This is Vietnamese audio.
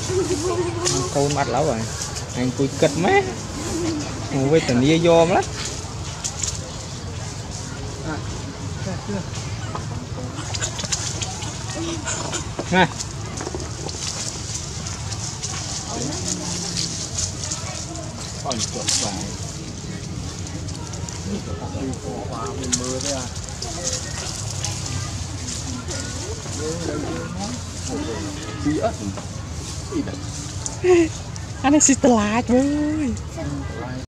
Câu mặt lắm rồi anh cùi cật mấy ngủ với tận nia dòm lắm này còn chuột vải đi phố hóa mình mưa đấy à anh ấy xịt lại rồi